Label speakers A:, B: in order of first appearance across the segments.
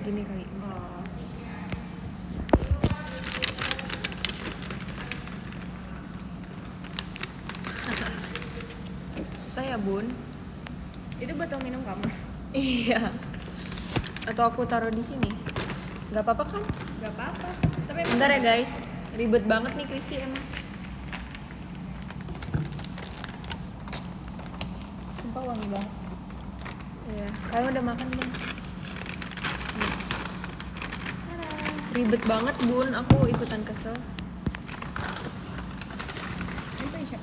A: Gini kali bisa. Susah ya bun.
B: Itu botol minum kamu?
A: Iya. Atau aku taruh di sini? Gak apa-apa kan?
B: Gak apa-apa. Tapi
A: Bentar ya guys. Ribet banget nih Kristi emang.
B: sumpah wangi banget.
A: Iya. Kalian udah makan belum? Ribet banget bun. Aku ikutan kesel.
B: Bisa ya?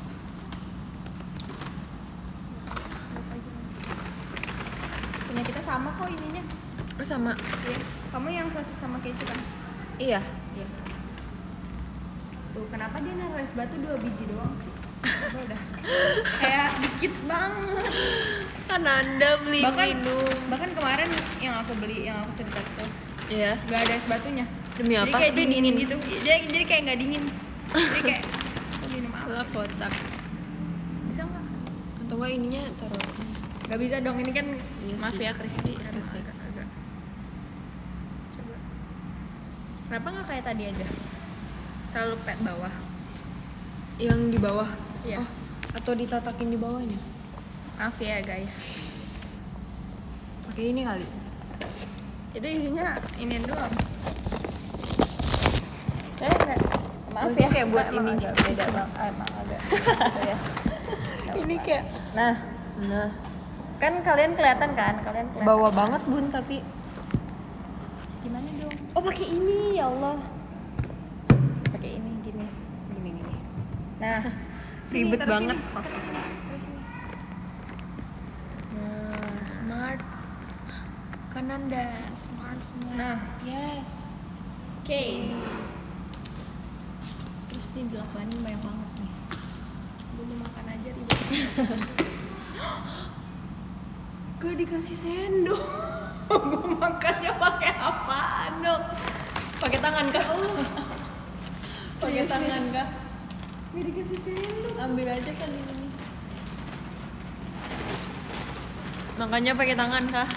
B: Punya kita sama kok ininya.
A: Sama.
B: Iya. Kamu yang sosis sama keju kan?
A: Iya.
B: Iya. Tuh kenapa dia naruh es batu 2 biji doang sih? Coba udah. Kayak dikit banget.
A: Kan Anda beli minum.
B: Bahkan kemarin yang aku beli, yang aku cerita itu,
A: Iya.
B: nggak ada es batunya.
A: Demi
B: Jadi
A: apa?
B: kayak
A: Tapi
B: dingin gitu. Jadi kayak nggak dingin. Jadi kayak aku minum apa?
A: Lah kotak.
B: Bisa nggak?
A: Atau enggak ininya taruh.
B: Nggak bisa dong, ini kan
A: Iya
B: maaf
A: sih.
B: ya Kristi. Aduh,
A: Maaf ya.
B: agak. Coba. Kenapa nggak kayak tadi aja? Terlalu pet bawah.
A: Yang di bawah.
B: Iya.
A: Oh, atau ditatakin di bawahnya.
B: Maaf ya guys.
A: Pakai ini kali.
B: Itu isinya ini doang. Enggak. Maaf
A: Maksudnya
B: ya,
A: kayak buat
B: emang
A: ini.
B: agak beda bang. Emang agak gitu ya.
A: Ini kayak
B: Nah, kan kalian kelihatan kan?
A: bawah banget bun tapi.
B: Gimana dong? Oh, pakai ini ya Allah. Pakai ini gini. Nah, sini,
A: Ribet
B: taruh
A: banget.
B: sini. Taruh sini.
A: Nah, smart. Kan Anda smart.
B: Nah,
A: Yes.
B: oke. Terus nih dilakuin banyak banget nih. Belum makan aja ribet. Gue dikasih sendok. Gue makannya pakai apaan dong?
A: Pakai tangan kah? Pakai
B: Serius
A: tangan
B: nih?
A: kah?
B: Gue dikasih sendok.
A: Ambil aja kan ini. Makanya pakai tangan kah?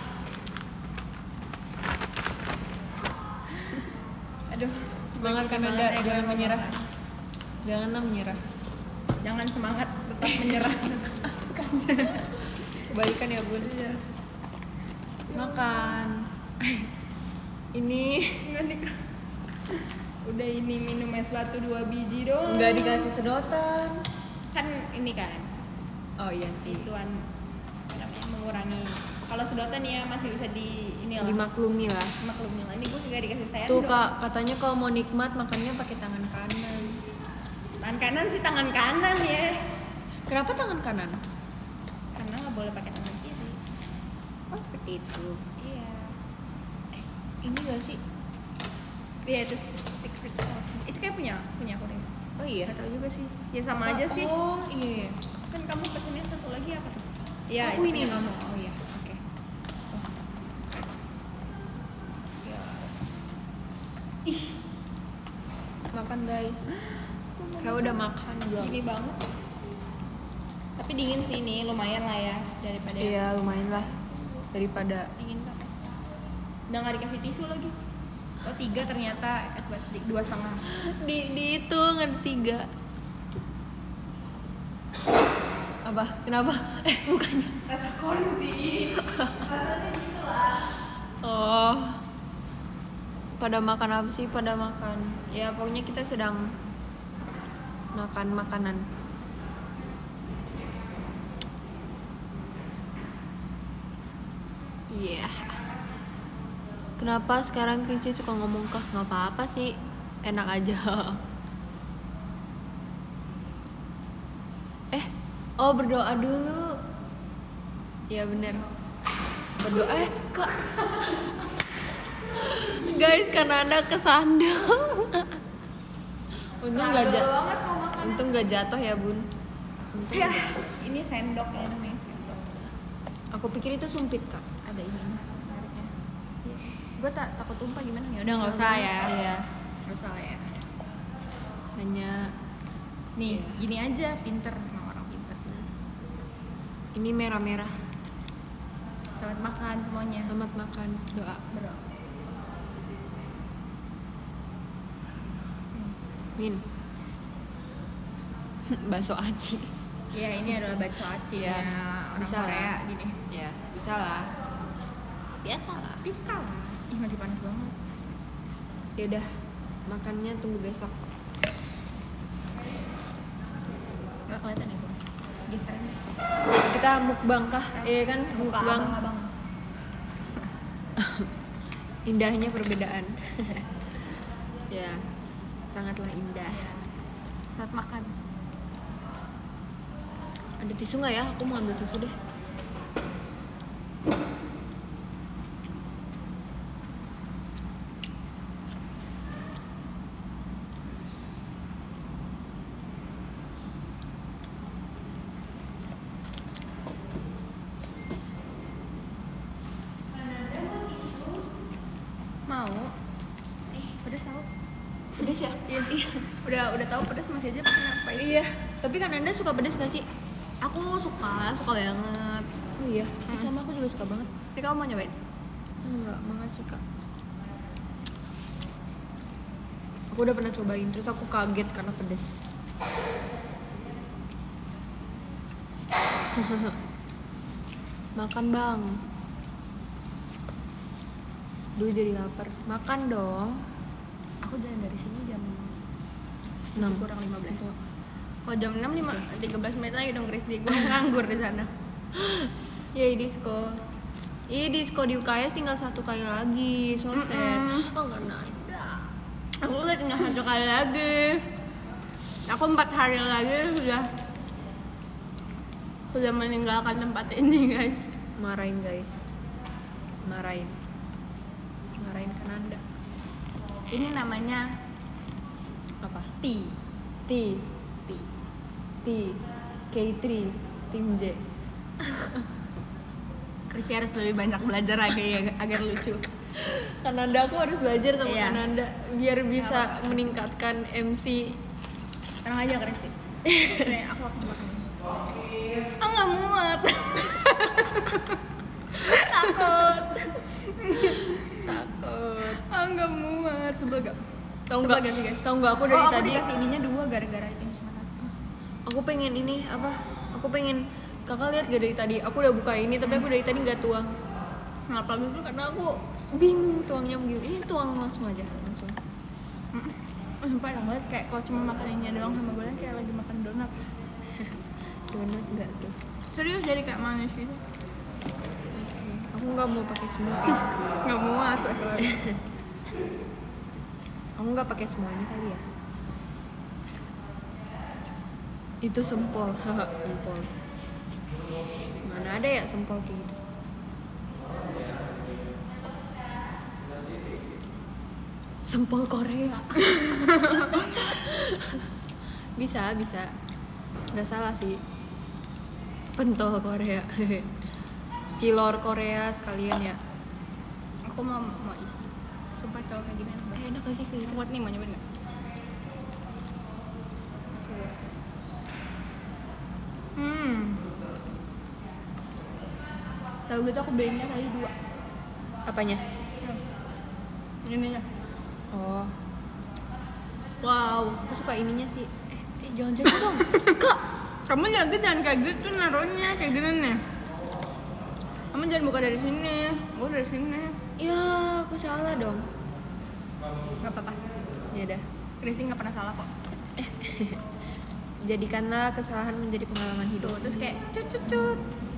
B: Aduh,
A: Semangat kan Anda, jangan menyerah. Janganlah menyerah.
B: Jangan semangat, tetap menyerah.
A: Kebalikan ya bun. Makan. Ini
B: Udah ini minum es batu 2 biji doang.
A: nggak dikasih sedotan.
B: Kan ini kan
A: Oh iya sih.
B: ituan apa namanya, mengurangi. Kalau sedotan ya masih bisa di inilah.
A: Dimaklumi lah.
B: Maklumi lah. Ini gue juga dikasih sendok.
A: Tuh kak, katanya kalau mau nikmat makannya pakai tangan kanan.
B: Tangan kanan sih tangan kanan ya.
A: Kenapa tangan kanan?
B: Karena nggak boleh pakai tangan kiri.
A: Oh seperti itu.
B: Iya.
A: Ini gak sih?
B: Iya itu secret sauce. Itu kayak punya aku deh.
A: Oh iya.
B: Gak tahu juga sih. Ya sama aja sih.
A: Oh iya.
B: Kan kamu pesennya satu lagi apa tuh? Iya.
A: Aku
B: itu
A: ini
B: punya
A: kamu. Oh iya. Oke. Ya.
B: Ih,
A: Makan guys. Kayak udah makan belum?
B: gini banget. Tapi dingin sih ini, lumayan lah ya daripada
A: Iya lumayan lah daripada.
B: dingin kan. Udah nggak dikasih tisu lagi. Oh 3 ternyata es batu 2,5.
A: Di itu nggak 3. Apa? Kenapa? Bukannya.
B: Rasa konti. Rasanya gitu lah.
A: Oh. Pada makan apa sih? Pada makan. Ya pokoknya kita sedang makan makanan. Iya. Kenapa sekarang Kristi suka ngomong kah? Nggak apa-apa sih, enak aja. Oh berdoa dulu. Ya bener. Berdoa kak. Guys, karena Anda kesandung. Untung nggak Untung nggak jatuh ya bun.
B: Ya, ini sendok ya namanya sendok.
A: Aku pikir itu sumpit kak.
B: Ada ininya, menariknya. Gue takut tumpah gimana ya? Udah nggak usah ya.
A: Iya.
B: Nggak usah lah ya.
A: Hanya
B: Nih,
A: Iya.
B: gini aja pinter, emang orang pinter.
A: ini merah-merah.
B: Selamat makan semuanya.
A: Selamat makan. Doa.
B: Berdoa.
A: Min. Bakso aci.
B: Ya ini adalah bakso aci
A: Ya,
B: ya, orang
A: bisa
B: Korea
A: lah.
B: gini.
A: Ya, bisa lah. Biasa lah.
B: Bisa lah. Ih masih panas banget.
A: Ya udah, makannya tunggu besok.
B: Gak kelihatan ya bang? Geseran deh.
A: Kita mukbang kah? Iya kan,
B: Muka
A: mukbang.
B: abang-abang.
A: Indahnya perbedaan. Ya, sangatlah indah.
B: Saat makan.
A: Ada tisu nggak ya? Aku mau ambil tisu deh.
B: Mau? Pedes tau?
A: Pedes ya?
B: Iya. Udah tahu pedes masih aja pakai yang spicy.
A: Iya. Tapi kan Anda suka pedes gak sih?
B: Aku suka banget.
A: Oh iya. Sama aku juga suka banget.
B: Jadi kamu mau nyobain?
A: Enggak, makasih kak. Aku udah pernah cobain, terus aku kaget karena pedes. Makan bang. Duh jadi lapar. Makan dong.
B: Aku jalan dari sini jam
A: 6
B: kurang 15. Kalau jam 6 13 menit lagi dong Kristi. Gue nganggur di sana.
A: Yay disco. Ih disco di UKS tinggal 1 kali lagi. So sad. Oh nggak ada.
B: Aku udah tinggal 1 kali lagi. Aku 4 hari lagi udah meninggalkan tempat ini guys.
A: Marahin guys. Marahin kan Anda.
B: Ini namanya
A: Apa?
B: tea.
A: T K3 tim J.
B: Kristi harus lebih banyak belajar lagi ya, agar lucu.
A: Kananda aku harus belajar sama
B: Iya.
A: Kananda biar bisa meningkatkan MC.
B: Tenang aja Kristi. Nih, aku akan makan. Ah nggak muat. Takut. Ah nggak muat. Sebel gak?
A: Tahu
B: Sebel
A: nggak
B: gak sih guys?
A: Tahu nggak aku dari
B: Aku
A: tadi
B: dikasih ininya 2 gara-gara itu cuma satu.
A: aku pengen ini apa? Aku pengen kakak lihat gak dari tadi? Aku udah buka ini tapi aku dari tadi nggak tuang
B: Kenapa gitu?
A: karena aku bingung tuangnya begini. Ini tuang langsung aja langsung.
B: Sumpah enak banget, kayak kalau cuma makan ininya doang sama gorengan kayak lagi makan donat.
A: Donat nggak tuh?
B: Serius jadi kayak manis gitu.
A: Aku nggak mau pakai smoothie.
B: Nggak muat.
A: Aku nggak pakai semuanya kali ya. Itu sempol, sempol. Mana ada ya sempol kayak gitu? Sempol Korea. bisa. Nggak salah sih. Pentol Korea. Cilor Korea sekalian ya.
B: Aku mau isi. Sumpah kalau kayak gini enak banget.
A: Enak gak sih kayak gitu?
B: Kuat nih, mau nyobain nggak?
A: Coba.
B: Tahu gitu aku belinya tadi 2.
A: Apanya?
B: Ininya.
A: Oh,
B: Wow.
A: aku suka ininya sih. Jangan jatuh dong. Kak.
B: Kamu jangan kayak gitu naruhnya kayak gini nih. Kamu jangan buka dari sini. Buka dari sini.
A: Ya, aku salah dong.
B: Gak apa-apa.
A: Ya udah.
B: Kristi nggak pernah salah kok.
A: Jadikanlah kesalahan menjadi pengalaman hidup.
B: Tuh, terus kayak cut.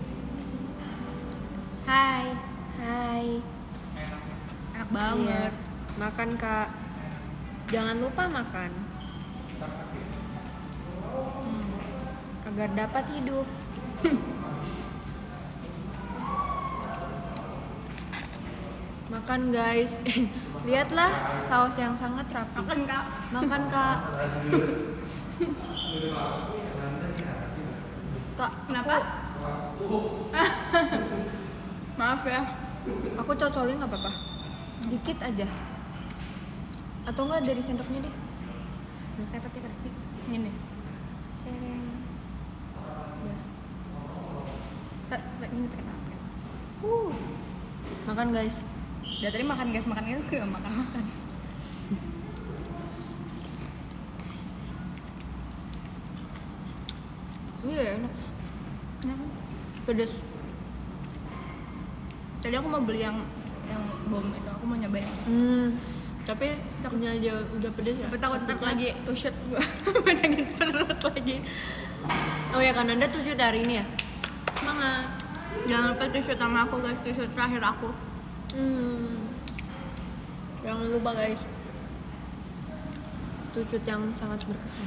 B: Hai.
A: Hai.
B: Enak
A: Iya.
B: banget.
A: Makan kak. Jangan lupa makan. Agar dapat hidup. Makan guys. Lihatlah saus yang sangat rapi.
B: Makan kak.
A: Makan kak. Kak,
B: Kenapa? Maaf ya.
A: Aku cocolin nggak apa-apa. Dikit aja. Atau enggak dari sendoknya deh.
B: Repot ya Kristi. Ini.
A: Ya.
B: Ini pakai tangan.
A: Makan guys.
B: Dari tadi makan guys, makan itu nggak makan. Ya kan?
A: Pedes.
B: Tadi aku mau beli yang bom itu, aku mau nyobain.
A: Tapi takutnya aja udah pedes ya.
B: Tapi takut ntar lagi tusuk gue sakit perut lagi.
A: Oh ya kan Anda tuh hari ini ya?
B: Semangat. Jangan lupa tusuk sama aku guys, tusuk terakhir aku.
A: Jangan lupa guys. Tucut yang sangat berkesan.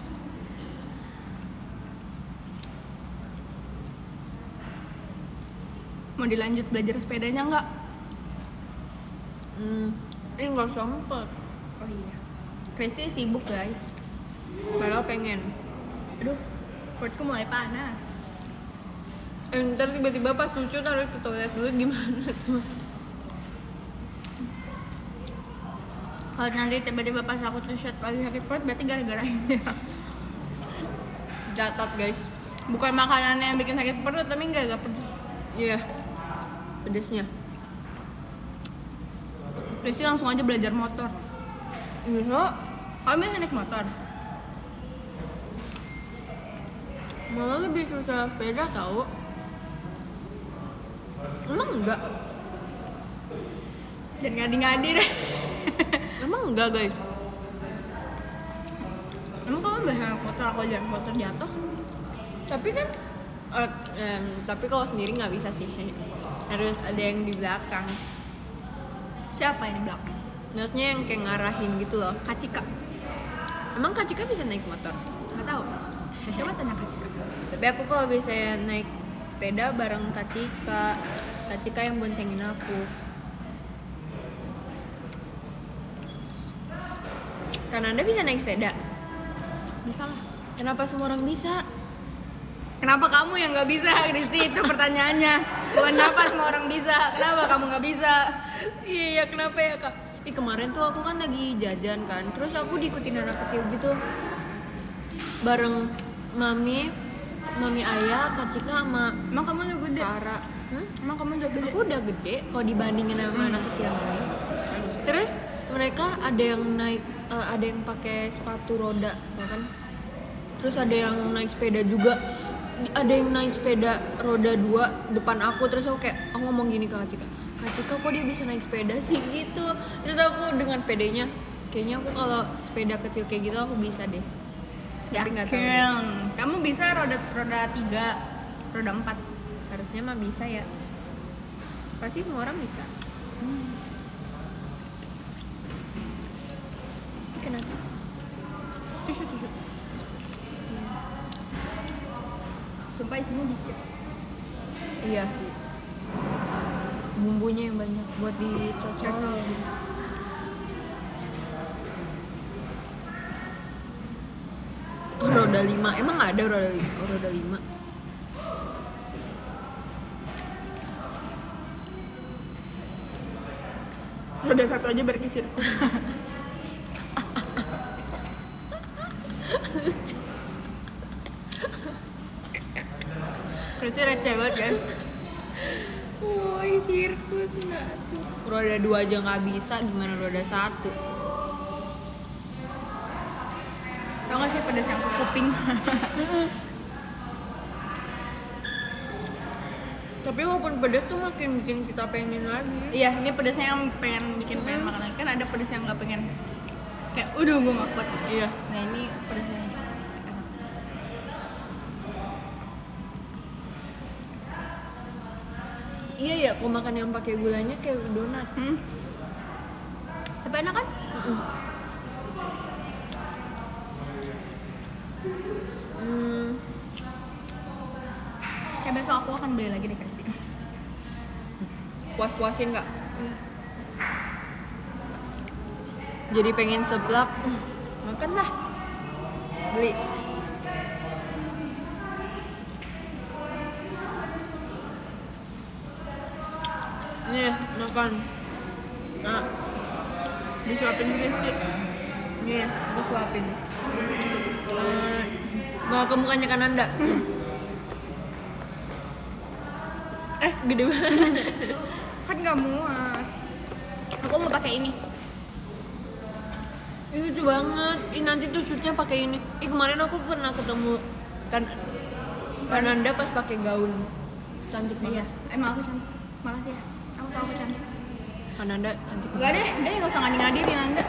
B: Mau dilanjut belajar sepedanya nggak?
A: Ini nggak sempet.
B: Oh iya. Kristi sibuk guys.
A: Padahal pengen.
B: Aduh, perutku mulai panas.
A: Ntar tiba-tiba pas tucut harus ke toilet dulu gimana tuh?
B: Kalau nanti tiba-tiba pas aku tusuk lagi sakit perut berarti gara-gara ini.
A: Catat guys.
B: Bukan makanannya yang bikin sakit perut, tapi nggak pedes.
A: Iya. Pedesnya.
B: Kristi langsung aja belajar motor.
A: Bisa.
B: Kamu bisa naik motor?
A: Malah lebih susah sepeda tahu. Emang enggak?
B: Dan ngadi-ngadi deh.
A: Emang enggak guys?
B: Emang kamu bisa naik motor, aku aja motor jatuh.
A: Tapi kan tapi kalau sendiri nggak bisa sih. Harus ada yang di belakang.
B: Siapa yang di belakang?
A: Maksudnya yang kayak ngarahin gitu loh.
B: Kak Cika.
A: Emang Kak Cika bisa naik motor?
B: Nggak tahu. Coba tanya Kak Cika.
A: Tapi aku kalau bisa naik sepeda bareng Kak Cika. Kak Cika yang boncengin aku. Karena Anda bisa naik sepeda.
B: Bisa lah.
A: Kenapa semua orang bisa?
B: Kenapa kamu yang nggak bisa, Kristi? Itu pertanyaannya. Bukan kenapa semua orang bisa. Kenapa kamu nggak bisa?
A: Iya, kenapa ya Kak? Kemarin tuh aku kan lagi jajan kan. Terus aku diikutin anak kecil gitu. Bareng mami ayah, Kak Cika sama
B: Emang kamu udah gede?
A: Kara.
B: Emang kamu udah gede?
A: Aku udah gede kalau dibandingin sama anak kecil yang lain. Terus mereka ada yang naik, ada yang pakai sepatu roda, ya kan? Terus ada yang naik sepeda juga. Ada yang naik sepeda roda 2 depan aku. Terus aku ngomong gini ke Kak Cika, Kak Cika kok dia bisa naik sepeda sih gitu. Terus aku dengan pedenya, kayaknya aku kalau sepeda kecil kayak gitu aku bisa deh. Tapi nggak tahu deh.
B: Kamu bisa roda 3, roda 4.
A: Harusnya mah bisa ya. Pasti semua orang bisa. Kenapa?
B: Tusuk. Sumpah isinya dikit.
A: Iya sih. Bumbunya yang banyak buat dicocol. Roda 5. Emang ada roda 5?
B: Roda 1 aja berkisir. Kristi receh banget guys.
A: Woi, sirkus nggak tuh? Roda 2 aja nggak bisa, gimana roda 1?
B: Tau gak sih pedas yang ke kuping?
A: Tapi walaupun pedas tuh makin bikin kita pengen lagi.
B: Iya, ini pedasnya yang pengen makan lagi. Kan ada pedas yang gak pengen. Kayak udah gue gak kuat.
A: Iya.
B: Nah ini pedasnya enak.
A: Iya ya, kalau makan yang pakai gulanya kayak donat.
B: Tapi enak kan? Kayak besok aku akan beli lagi deh Kristi.
A: Puas-puasin nggak? Jadi pengen seblak, makan lah. Beli. Nih, makan. Nah,
B: Disuapin Kristi.
A: nih, aku suapin. Mau ke mukanya kan Anda? Gede banget.
B: Kan gak muat. Aku mau pakai ini.
A: Ini lucu banget. Nanti tuh shootnya pakai ini. Kemarin aku pernah ketemu kan Kananda pas pakai gaun cantik
B: Iya,
A: banget.
B: emang aku cantik. Makasih ya. Aku tahu aku cantik.
A: Kananda cantik
B: Enggak
A: banget.
B: deh, dia nggak usah ngadi-ngadiin Anda.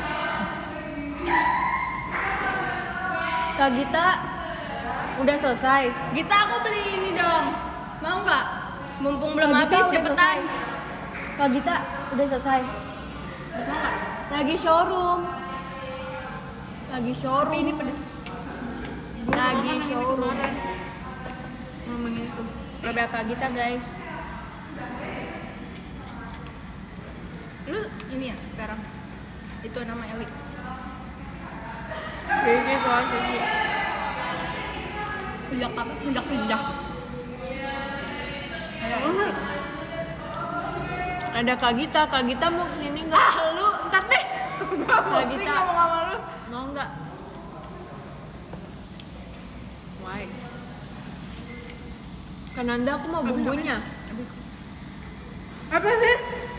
A: Kak Gita udah selesai.
B: Gita, aku beli ini dong. Mau nggak? Mumpung belum
A: Kak Gita
B: habis,
A: udah
B: cepetan.
A: selesai. Kak Gita udah selesai.
B: Mau nggak?
A: Lagi showroom. Lagi
B: Tapi
A: showroom.
B: ini pedes.
A: Lagi showroom.
B: Ngomongin itu.
A: Ada Kak Gita guys.
B: Lu ini ya sekarang. Itu nama Eli.
A: Ini soal sushi.
B: Pijak apa? Pijak. Ayo.
A: Ada Kak Gita mau kesini nggak?
B: Ah, lu ntar deh. Gua bosan
A: Gita.
B: ngomong sama lu.
A: Mau nggak? Why? Kananda aku mau bumbunya.
B: Apa sih?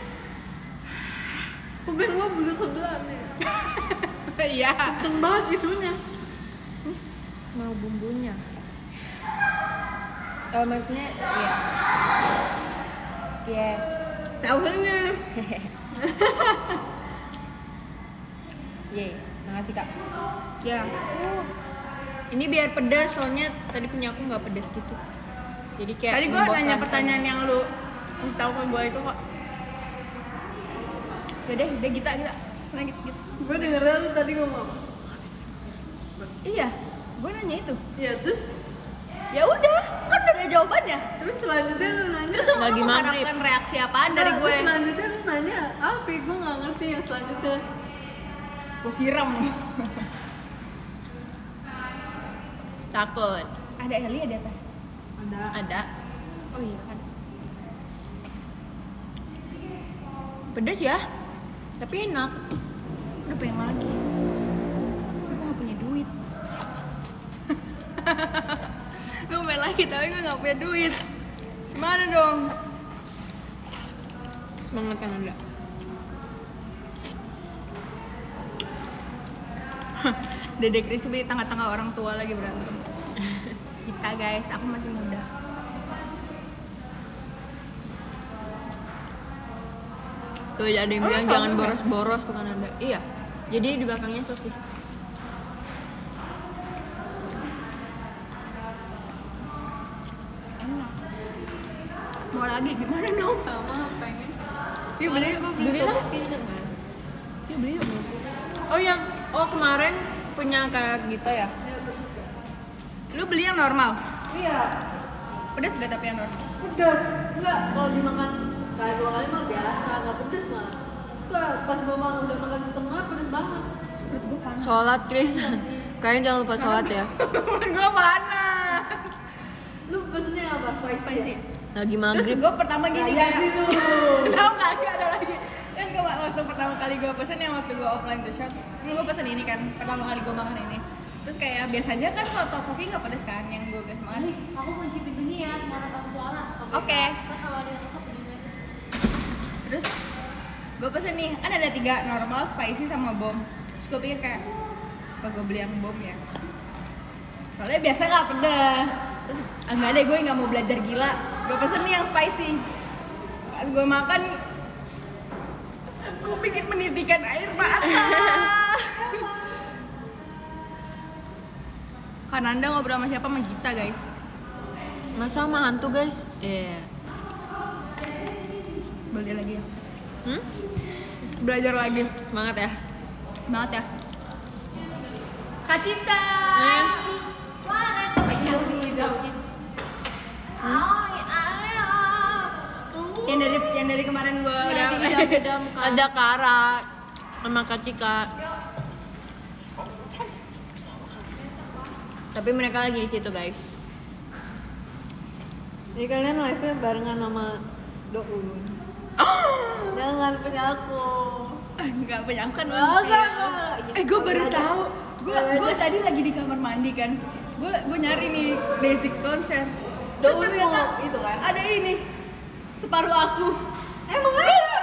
A: Kuping gua bener sebelah nih.
B: Iya.
A: Kenceng banget itunya. Nih, mau bumbunya. Maksudnya, iya. Yes.
B: Sausnya.
A: Yeay, makasih Kak.
B: Ya.
A: Ini biar pedas, soalnya tadi punya aku nggak pedas gitu. Jadi kayak
B: Tadi gua nanya
A: membosankan.
B: pertanyaan yang lu kasih tahu ke gua itu kok. Udah Gita. Lanjut.
C: Gue dengernya lu tadi ngomong apa?
B: Iya, gua nanya itu.
C: Ya terus
B: Ya udah, kan udah ada jawabannya.
C: terus selanjutnya lu nanya.
B: Terus lu
A: Lagi
B: mengharapkan reaksi apaan dari
C: Nah,
B: gue?
C: terus selanjutnya lu nanya apa? Gue nggak ngerti yang selanjutnya.
B: Gue siram.
A: Takut.
B: Ada Eli di atas.
A: Ada.
B: Oh iya kan.
A: Pedas ya? Tapi enak.
B: Udah pengen lagi. Gue gak punya duit. Gue pengen lagi tapi gue gak punya duit. Gimana dong?
A: Banget Kananda.
B: Dedek Crispy di tengah-tengah orang tua lagi berantem. Kita guys, aku masih muda.
A: Tuh ada yang bilang jangan boros-boros tuh Kananda. Iya. Jadi di belakangnya sosis.
B: Enak. Mau lagi gimana dong?
C: Sama pengen.
B: Yuk beli, gue beli.
A: Beli lah.
B: Yuk beli yuk.
A: Oh kemarin punya Kak Gita ya?
B: Lu beli yang normal?
C: Iya.
B: Pedas gak tapi yang normal?
C: Pedas. Enggak. Kalau dimakan kayak 2 kali mah biasa, nggak pedes malah. Suka pas gue udah makan setengah pedes banget.
B: Perut gue panas.
A: Sholat Chris. Kayaknya jangan lupa sholat ya.
B: Perut gue panas.
C: Lu pesennya apa?
B: Spicy.
A: Lagi
B: Terus
A: maghrib.
B: gue pertama gini
C: Nah,
B: kayak
C: gitu.
B: tahu nggak ada lagi kan waktu pertama kali gue pesen yang waktu gue offline the shop gue pesen ini kan pertama kali gue makan ini terus kayak biasanya kan soto kopi nggak pedes kan yang gue biasa makan.
D: Aku kunci pintunya ya, mana kamu suara.
B: Oke.
D: Ntar kalau ada yang tetap begini.
B: Terus gue pesen nih kan ada 3 normal spicy sama bom terus gue pikir kayak apa gue beli yang bom ya soalnya biasa nggak pedas terus enggak deh gue nggak mau belajar gila gue pesen nih yang spicy pas gue makan gue bikin menitikan air mata. Kananda ngobrol sama siapa? Sama Gita guys.
A: Masa sama hantu guys? Iya.
B: Belajar lagi ya.
A: Belajar lagi. Semangat ya.
B: Semangat ya. Kak Cinta.
D: Yang dijauhin.
B: Yang dari kemarin gue udah
D: Beda muka.
A: Ada Kara sama Kak Cika. Tapi mereka lagi di situ guys.
C: Jadi kalian live-nya barengan sama Doun. Jangan punya aku.
B: nggak penyakan
C: Enggak.
B: gue baru tahu gue tadi lagi di kamar mandi kan gue nyari nih basic konser terus
C: Doun
B: ternyata
C: mau itu kan?
B: ada ini separuh aku
C: Emang aja.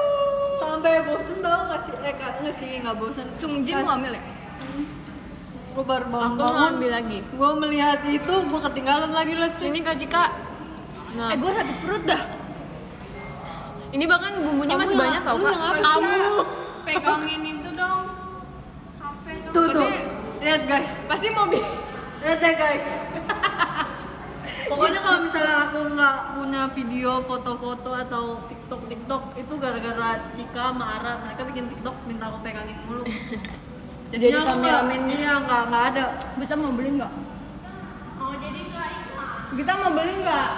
C: Sampai bosen tau nggak sih? Nggak sih nggak bosen.
B: Sungjin mau hamil ya
C: Gue baru
A: Aku mau
C: bangun.
A: ambil lagi.
C: Gue melihat itu, gue ketinggalan lagi live.
A: Ini Kak Cika. Nah,
B: Gue sakit perut dah.
A: ini bahkan bumbunya
C: Kamu
A: masih
C: yang-
A: banyak tau
C: lu
A: Kak.
C: yang apa?
B: Kamu.
D: Pegangin itu dong. HP dong.
C: Tuh. Lihat guys.
B: Pasti mau
C: Lihat ya guys. Pokoknya kalau misalnya aku nggak punya video, foto-foto atau TikTok itu gara-gara Cika sama Ara, mereka bikin TikTok minta aku pegangin mulu.
A: Jadi
C: aku nggak-
A: kameramennya.
C: Iya nggak ada.
B: Kita mau beli nggak?
D: Mau jadi nggak ikut?
B: Kita mau beli nggak?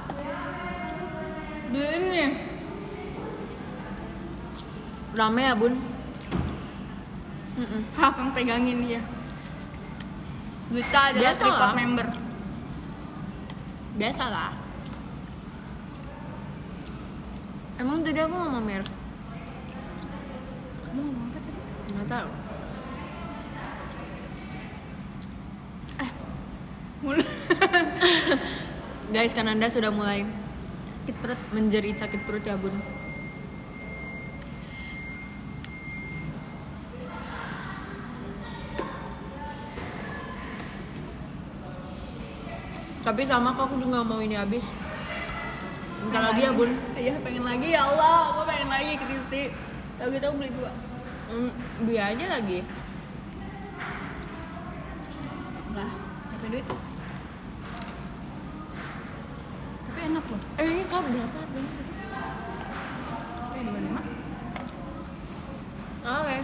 B: Beliin nih.
A: Rame ya Bun.
B: Kang pegangin dia. Kita adalah
A: Biasa
B: tripod
A: lah.
B: member.
A: Biasa lah. Emang tadi aku ngomong mer?
B: Kamu ngomong apa tadi?
A: Nggak tahu.
B: Mulu.
A: Guys, kan Anda sudah mulai sakit perut, menjerit sakit perut ya Bun. Tapi sama kok aku juga mau ini habis. Bentar lagi ya Bun.
B: Iya pengen lagi ya Allah, gue pengen lagi ke titik. Tahu gitu beli 2.
A: Beli aja lagi.
B: Lah, apa duit? Tapi enak loh.
A: Ini kok berapa Bun?
B: Oke, 25.
A: Oke.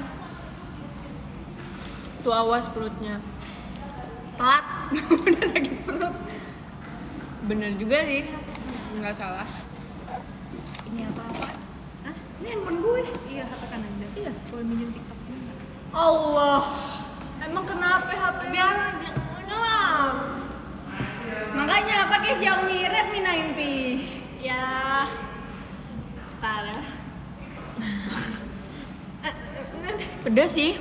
A: Tuh awas perutnya.
B: Telat. Udah sakit perut.
A: Bener juga sih. Nggak salah.
B: Ini apa-apa? Hah? Ini handphone gue. Iya, HP kan ada. Iya, kalau minjem TikTok. Allah. Emang kenapa HP biar nyelam? Makanya pakai Xiaomi Redmi 90.
D: Ya. Ntar ya.
A: Pedas sih.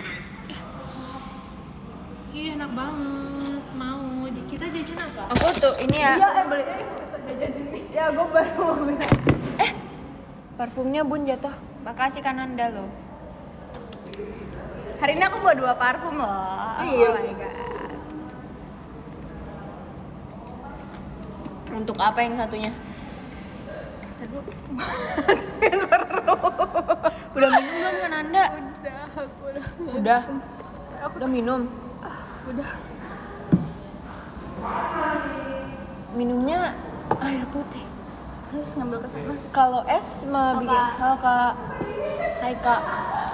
D: Iya enak banget. Mau. Kita jajan apa?
A: Aku tuh ini ya.
B: Iya, beli. Ya, gue baru mau bilang.
A: Parfumnya Bun jatuh. Makasih kan Anda loh.
B: Hari ini aku bawa 2 parfum loh.
A: Iya.
B: Oh my god.
A: Untuk apa yang satunya?
B: Aduh,
A: Udah minum belum kan Anda?
B: aku udah.
A: Udah. Udah minum.
B: Udah.
A: Minumnya air putih.
B: Terus ngambil ke sana.
A: Kalau es mah bikin.
B: Kak.
A: Halo Kak. Hai Kak.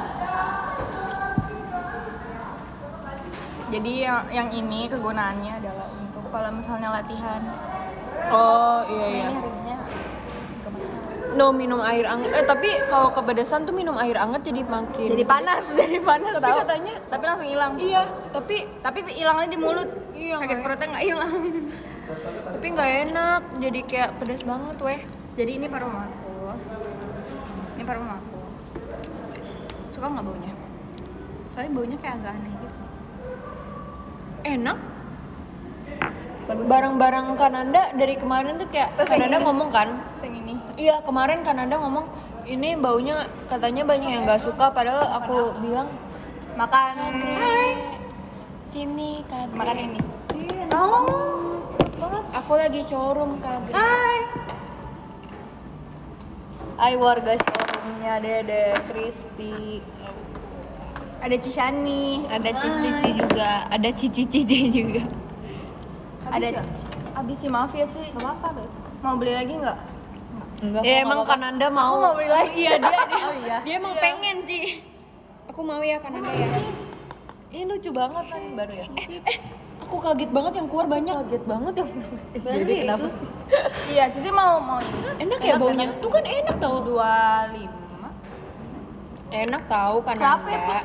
B: Jadi yang ini kegunaannya adalah untuk kalau misalnya latihan.
A: Oh iya iya.
B: Ini harinya
A: No minum air hangat. Tapi kalau kepedesan tuh minum air hangat jadi makin.
B: jadi panas
A: Tapi
B: tahu.
A: katanya.
B: Tapi langsung hilang.
A: Iya.
B: Tapi hilangnya di mulut.
A: Iya.
B: Sakit
A: nggak-
B: perutnya nggak hilang.
A: Tapi nggak enak. Jadi kayak pedas banget weh.
B: Jadi ini parfum aku. Ini parfum aku. Suka nggak baunya? Soalnya baunya kayak agak aneh gitu.
A: Enak.
B: Bagus.
A: Barang-barang Kananda dari kemarin tuh kayak
B: Terus yang
A: Kananda
B: ini?
A: ngomong kan.
B: Yang ini.
A: Iya kemarin Kananda ngomong ini baunya katanya banyak yang nggak suka padahal aku bilang
B: Makan. Hai.
A: sini Kak.
B: Makan ini.
A: Iya.
B: Oh. Banget.
A: Aku lagi showroom Kak.
B: Hai warga showroomnya Dede Crispy. Ada Cishani.
A: Ada cici juga, ada cici-cici juga.
B: Ada abis sih maaf ya Ci. Gak apa-apa Beb. Mau beli lagi nggak?
A: Enggak. Ya emang Kananda mau.
B: Aku mau beli lagi.
A: Iya dia.
B: Oh iya.
A: Dia emang pengen sih. Aku mau ya Kananda ya.
B: Ini lucu banget kan baru ya.
A: Aku kaget banget yang keluar banyak.
B: Kaget banget ya. Jadi kenapa sih? Iya Cici mau ini.
A: Enak ya baunya. Tuh kan enak tau.
B: 25.
A: Enak tau
B: Berapa ya,
A: Kananda.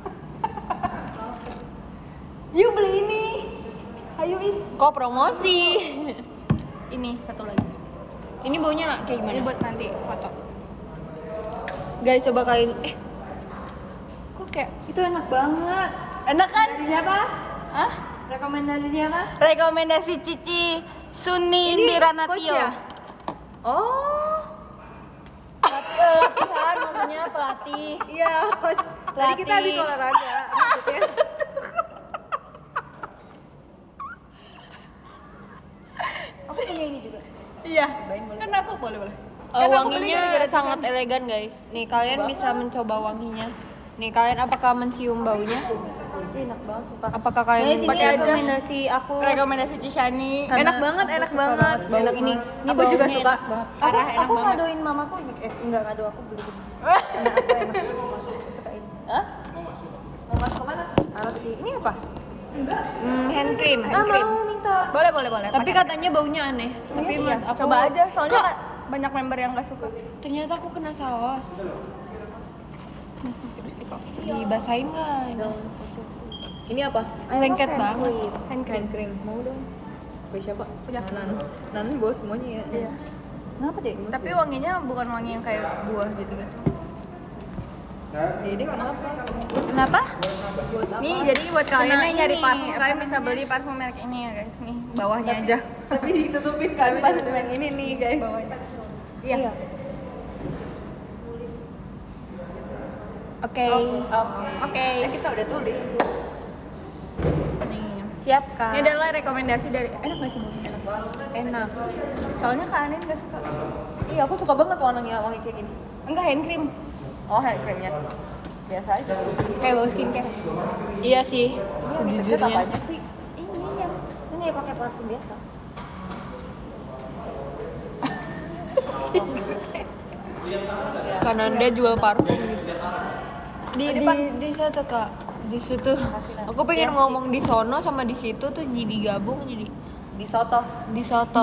B: Yuk beli ini. Ayo ih.
A: Kok promosi?
B: Ini satu lagi.
A: Ini baunya kayak gimana?
B: Ini buat nanti foto.
A: Guys coba kalian kok kayak
C: Itu enak banget.
B: Enak kan?
C: Dari siapa?
B: Hah?
C: Rekomendasi siapa?
B: Rekomendasi Cici Suni Indiranatio.
C: coach ya? Oh.
A: pelatihan maksudnya pelatih.
C: Iya, coach. Tadi kita habis olahraga maksudnya.
B: aku punya ini juga.
C: Iya.
B: Cobain boleh.
C: Kan aku boleh.
A: Wanginya sangat elegan guys. Nih kalian bisa mencoba wanginya. Nih kalian apakah mencium baunya?
B: Enak banget sumpah.
A: Apakah kalian
B: Ini
C: pakai aja?
B: rekomendasi aku.
C: Rekomendasi Cishani.
B: Enak banget. Bau
C: Enak
B: ini.
C: banget.
B: Aku juga suka.
C: Parah, enak
B: Aku
C: banget.
B: ngadoin mamaku ini. Enggak ngado aku beli. Enak aku enak. Suka ini. Hah? Mau masuk kemana? Taruh sih. Ini apa?
A: Hand cream.
B: Mau minta.
C: Boleh.
A: Tapi katanya baunya aneh. Tapi
B: Iya,
A: aku
C: Coba aja, soalnya banyak member yang gak suka.
A: ternyata aku kena saus. Dibasahin nggak?
B: Ini apa?
A: Lengket banget.
B: Hand cream. Mau dong. Gue siapa? Nanan bawa semuanya ya. Iya. Kenapa deh?
C: Tapi wanginya bukan wangi yang kayak buah gitu.
B: Jadi kenapa?
C: Kenapa?
B: Buat apa?
C: Nih jadi buat kalian
A: Kena
C: yang nyari
A: ini,
C: parfum, kalian bisa beli parfum merek ini ya guys. Nih bawahnya aja.
B: Tapi ditutupin kan parfum yang ini nih guys.
C: Bawahnya. Iya.
A: Oke.
B: Oke. Kita udah tulis.
C: Nih.
A: Siap kak.
C: Ini adalah rekomendasi dari enak nggak sih baunya? Enak banget.
A: Enak.
C: Soalnya kalian nggak suka.
B: Iya, aku suka banget warnanya wangi kayak gini.
C: Enggak hand cream.
B: Oh, hand creamnya. Biasa aja.
C: Kayak bau skincare.
A: Iya sih.
B: Ini
A: Sejujurnya.
B: apanya sih? Ini pakai parfum biasa.
A: Karena dia jual parfum gitu. Di
B: depan.
A: di situ kak. Di situ. Aku pengen ngomong di sono sama di situ tuh jadi gabung jadi
B: Di soto.
A: di soto.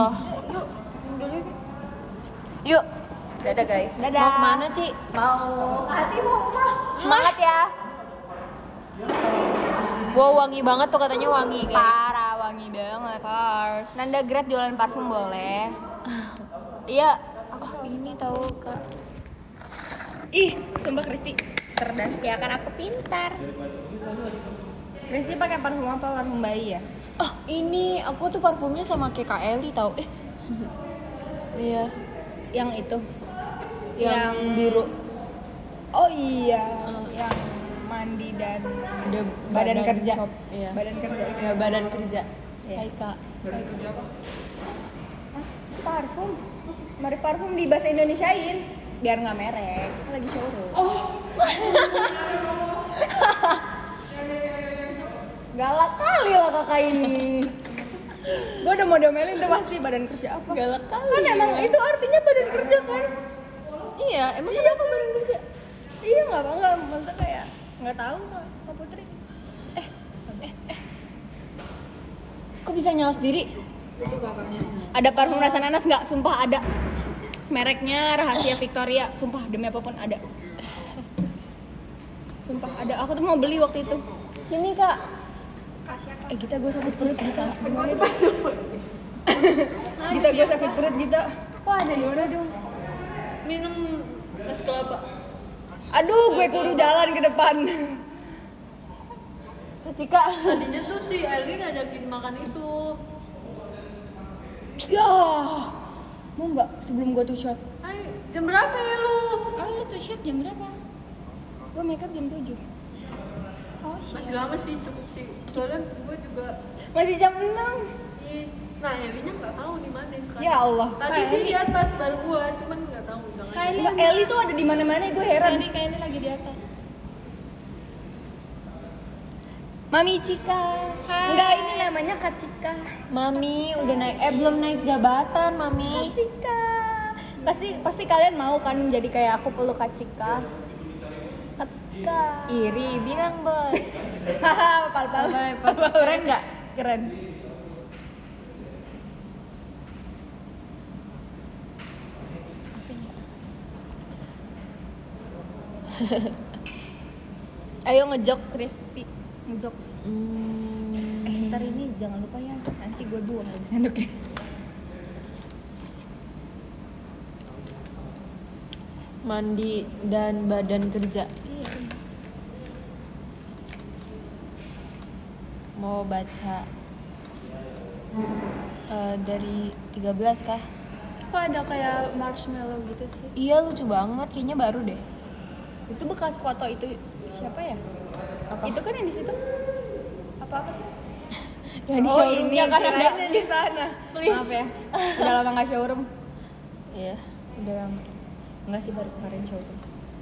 B: Yuk. Dadah guys.
A: Mau kemana Ci?
B: Mau hati mau
C: Semangat ya.
A: Wow wangi banget tuh katanya wangi guys.
C: Parah wangi banget.
A: Pars.
C: Nanda Grad jualan parfum boleh. Iya.
A: Ini tahu kak.
C: Ih, sumpah Kristi cerdas ya kan aku pintar. Kristi pakai parfum apa? Parfum bayi ya?
A: Oh ini aku tuh parfumnya sama kayak Kak Eli tahu. Iya.
C: Yang itu.
A: Yang biru.
C: Oh iya, yang mandi dan badan kerja.
A: shop, Iya.
C: Badan kerja itu.
A: Ya badan kerja.
C: Iya.
A: Hai kak.
C: Parfum. Mari parfum di bahasa Indonesiain biar nggak merek. Lagi showroom. Oh. Galak kali lah kakak ini. Gue udah mau domelin tuh pasti badan kerja apa?
A: Galak kali.
C: Kan emang itu artinya badan kerja kan?
A: Iya emang
C: Iya kan badan kerja. Iya nggak maksudnya kayak nggak tahu Kak Putri.
A: Kok bisa nyala sendiri?
C: Ada parfum rasa nanas nggak? Sumpah ada. Mereknya Rahasia Victoria. Sumpah demi apapun ada. Sumpah ada. Aku tuh mau beli waktu itu.
A: Sini kak.
C: Gita gue sakit perut Gita. Gimana itu? Gita gue sakit perut Gita.
A: Kok ada
C: Gimana dong?
A: minum es kelapa?
C: Aduh, gue kudu jalan ke depan.
A: Kak Cika.
D: Tadinya tuh si Eli ngajakin makan itu.
C: Ya. Mau nggak sebelum gue tuh shot?
D: Ayo, jam berapa ya lu?
A: Lu tuh shoot jam berapa?
C: Gue makeup jam 7.
D: Masih lama sih, cukup sih. Soalnya gue juga
C: Masih jam 6.
D: nah Elinya nggak tahu di mana sekarang.
C: Ya Allah.
D: Tadi dia di atas baru gue, cuman nggak tahu jangan.
C: Enggak, Eli tuh ada di mana-mana, gue heran.
A: Kayaknya lagi di atas.
C: Mami Cika. Enggak, ini namanya Kak Cika.
A: Mami udah naik, belum naik jabatan Mami.
C: Cika. Pasti kalian mau kan jadi kayak aku peluk Kak Cika. Kak Cika.
A: Iri bilang bos.
C: Haha, pal-pal.
A: Keren nggak?
C: Keren. Ayo ngejok Kristi. Ngejok. Ntar ini jangan lupa ya. Nanti gue buang lagi sendoknya.
A: Mandi dan badan kerja.
C: Iya.
A: Mau baca dari 13 kah?
D: Kok ada kayak marshmallow gitu sih?
A: Iya lucu banget, kayaknya baru deh.
C: Itu bekas foto itu siapa ya?
A: Apa?
C: Itu kan yang di situ. Apa sih?
A: Yang di
B: Oh
A: showroomnya
B: ini
A: kan ada.
B: kirain di sana.
A: Please.
B: Maaf ya. Udah lama nggak showroom.
A: Iya, udah lama. Enggak sih, baru kemarin showroom.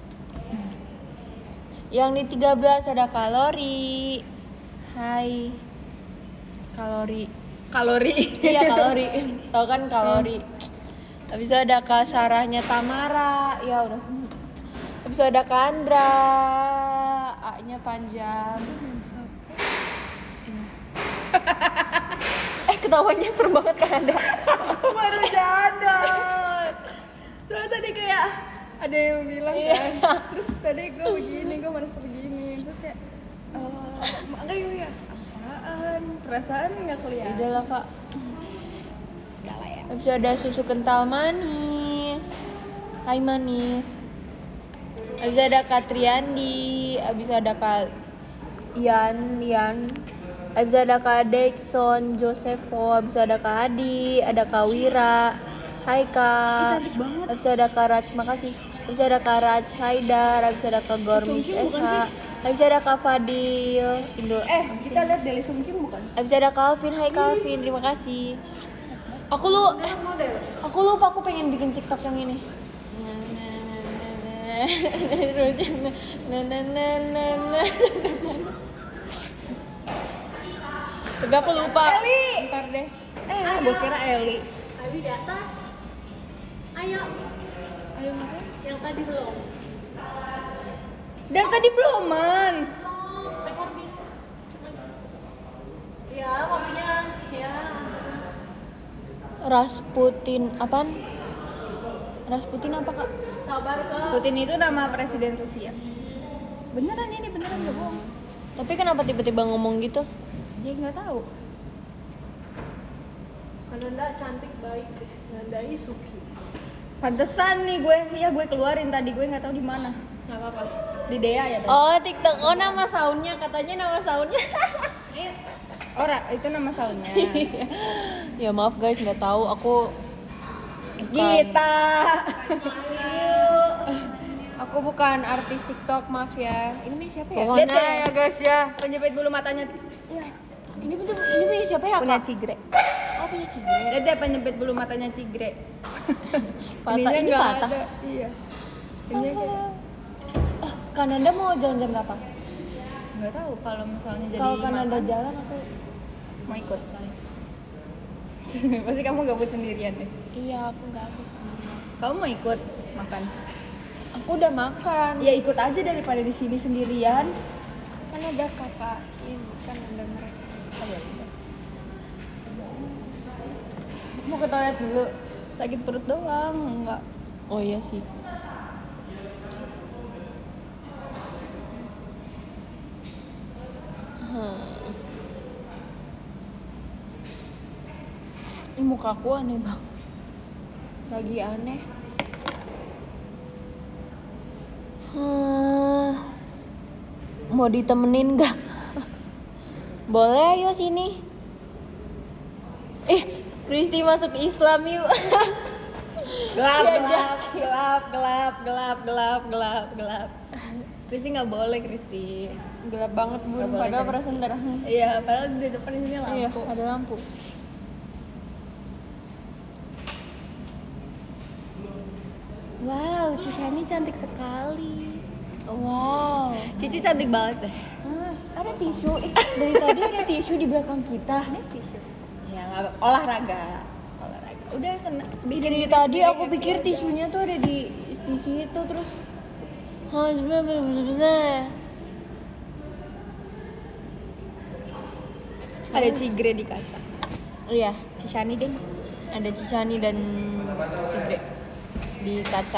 A: Yang di 13 ada kalori. Hai. Kalori.
B: Kalori.
A: Iya, kalori. Tahu kan kalori. Habis itu ada Kak Sarahnya Tamara. Ya udah. Habis itu ada Kandra. A-nya panjang. Ketawanya serem banget kan Anda.
B: Baru sadar. Soalnya tadi kayak ada yang bilang kan. Terus tadi gue begini, gue merasa begini. Terus kayak enggak ya. Apaan? Perasaan nggak kelihatan.
A: Udah lah Kak.
B: Udah lah ya.
A: Habis itu ada susu kental manis. Hai manis. Habis itu ada Kak Triandi. Habis itu ada Kak Ian. Habis itu ada Kak Dexon, Josepho. Habis itu ada Kak Hadi, ada Kak Wira. Hai Kak.
B: Cantik banget.
A: Habis itu ada Kak Raj, makasih. Habis itu ada Kak Raj Haidar. Habis itu ada Kak Gormis
B: Sungkyung bukan
A: SH.
B: sih?
A: Habis itu ada Kak Fadil. Indo.
B: Kita lihat Deli Sungkyung bukan?
A: Habis itu ada Calvin. Hai Calvin, terima kasih. Aku lupa aku pengen bikin TikTok yang ini. Terus tapi aku lupa.
B: Eli.
A: Ntar deh.
B: Gue kira Eli.
C: Ali di atas. Ayo. Ayo ngapain? Yang tadi belum.
B: Dan tadi beluman.
C: Recording. Ya, maksudnya ya.
A: Rasputin apaan? Rasputin apa Kak?
C: Sabar Kak.
B: Putin itu nama presiden Rusia. Beneran ini beneran gak bohong.
A: Tapi kenapa tiba-tiba ngomong gitu?
B: Dia nggak tahu.
C: Nanda cantik baik. Nanda Isuki.
B: Pantesan nih gue keluarin tadi, gue nggak tahu di mana.
C: Enggak apa-apa.
B: Di Dea ya tadi.
A: Oh TikTok, oh nama soundnya, katanya nama soundnya.
B: Itu nama soundnya.
A: Ya maaf guys, nggak tahu, aku
B: Gita.
A: aku bukan artis TikTok, maaf ya. Ini siapa ya?
B: Lihat
A: Pokoknya
B: deh.
A: ya guys ya.
B: Penjepit bulu matanya. Ya,
A: Ini punya siapa ya
B: punya
A: Kak?
B: Cigre.
A: Oh punya Cigre.
B: Lihat deh penjepit bulu matanya Cigre.
A: Patah,
B: Ininya
A: ini
B: nggak
A: patah.
B: ada. Iya. Ininya kayak
A: Kananda mau jalan jam berapa?
B: nggak tahu kalau misalnya jadi
A: Kalau Kananda
B: makan,
A: jalan aku
B: mau ikut. Pasti kamu gabut sendirian deh.
A: iya aku nggak aku sendiri.
B: Kamu mau ikut makan?
A: Aku udah makan.
B: Ya ikut aja daripada di sini sendirian.
A: Kan ada kakak ini kan ada mereka.
B: Oh, ya udah.
A: Mau ke toilet dulu.
B: Sakit perut doang, enggak.
A: Oh iya sih. Ini mukaku aneh banget. Lagi aneh. Mau ditemenin gak? Boleh, ayo sini. Kristi masuk Islam yuk.
B: Gelap. Kristi nggak boleh, Kristi.
A: Gelap banget bun,
B: Nggak boleh,
A: padahal
B: Kristi.
A: perasaan terang.
B: Iya, padahal di depan di sini
A: Iya,
B: lampu.
A: ada lampu. Wow, Cishani cantik sekali. Wow.
B: Cici cantik banget deh.
A: Ada tisu. Dari tadi ada tisu di belakang kita.
B: Ya nggak olahraga. Udah senang.
A: Dari tadi aku pikir tisunya tuh ada di situ terus.
B: Ada Cigre di kaca.
A: Iya,
B: Cishani deh.
A: ada Cishani dan Tigre di kaca.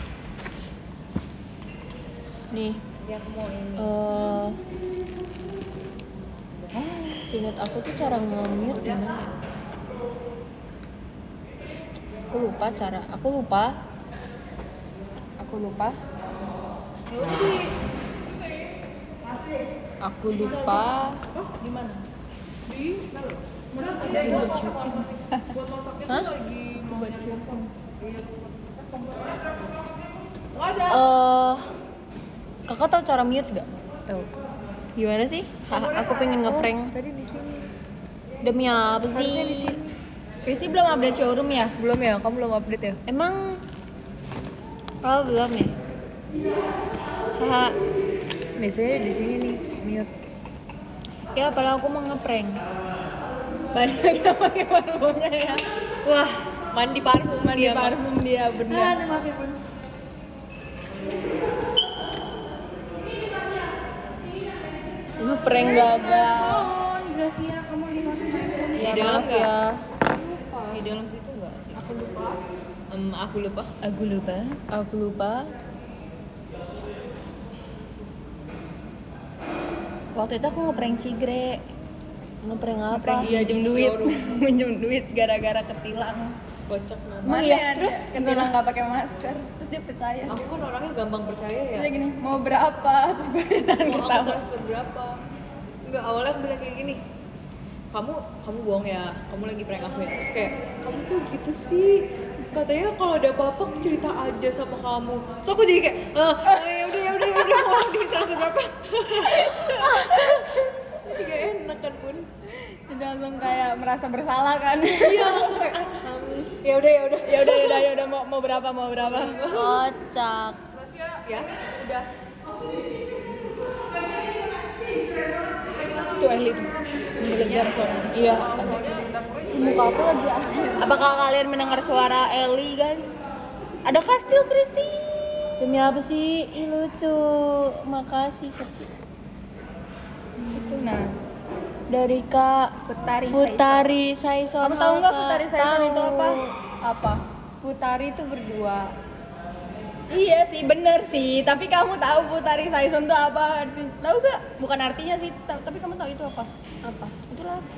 A: Nih,
B: Ya aku mau ini.
A: seingat aku tuh cara nge-mute gimana ya? Aku lupa.
B: Di mana?
A: Hah?
B: Buat syuting.
A: Kakak tahu cara mute gak?
B: Tahu.
A: Gimana sih? Aku pengen ngeprank.
B: Tadi di sini.
A: Demi apa
B: Harusnya di
A: sih?
B: sini. Kristi belum update showroom ya?
E: Belum ya? Kamu belum update ya?
A: Emang kau belum ya? Haha.
E: Biasanya di sini nih, mute.
A: Ya padahal aku mau ngeprank.
B: Banyak yang pakai parfumnya ya.
E: Wah, mandi parfum
B: Mandi
E: dia, Mak.
B: parfum dia bener.
C: maaf ya Bun.
A: Ngeprank gagal.
B: Gracia, kamu lihat kemarin.
A: Ya
E: Di dalam
A: maaf
E: nggak?
A: ya.
E: Di dalam situ enggak sih?
C: Aku lupa.
E: Aku lupa. Aku lupa.
A: Aku lupa.
B: Waktu itu aku ngeprank Cigre.
A: Ngeprank apa?
B: Ngeprank dia minjem duit. Minjem duit gara-gara ketilang.
E: Kocak nama.
A: Emang
B: Mana
A: iya?
B: ada
A: Terus
B: ketilang nggak pakai masker. Terus dia percaya.
E: Aku kan orangnya gampang percaya ya.
B: Terus dia gini, mau berapa? Terus gue
E: Mau
B: ketawa.
E: aku transfer berapa? Enggak, awalnya aku bilang kayak gini. Kamu bohong ya, kamu lagi prank aku ya. Terus kayak, kamu kok gitu sih? Katanya kalau ada apa-apa cerita aja sama kamu. So aku jadi kayak, ya udah mau di transfer berapa? Jadi gak enak kan Bun.
B: Jadi langsung kayak merasa bersalah kan.
E: Iya langsung kayak, ya udah.
B: Ya udah mau berapa?
A: kocak.
E: Ya, udah.
B: Tuh Eli tuh. Menggelegar suara.
A: Iya. Muka aku lagi aneh.
B: Apakah kalian mendengar suara Eli guys? Ada kastil Kristi.
A: Demi apa sih? Ih lucu. Makasih Soci.
B: Itu nah.
A: Dari Kak Futari Saison.
B: Kamu tahu nggak
A: Kak?
B: Futari Saison itu
A: Tahu.
B: apa? Apa?
A: Futari itu berdua.
B: Iya sih, bener sih. Tapi kamu tahu Futari Saison itu apa? Tahu gak? Bukan artinya sih, tapi kamu tahu itu apa?
A: Apa?
B: Itu lagu.